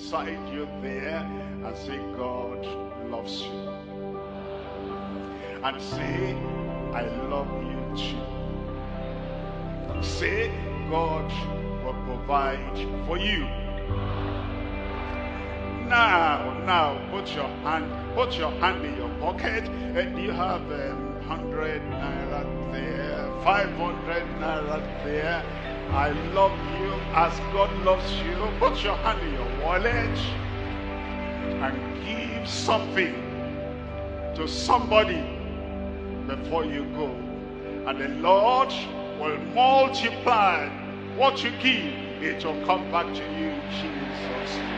beside you there and say, God loves you. And say, I love you too. Say, God will provide for you. Now, put your hand in your pocket. And you have 100 naira there, 500 naira there. I love you as God loves you. Put your hand in your wallet and give something to somebody before you go. And the Lord will multiply what you give. It will come back to you, Jesus.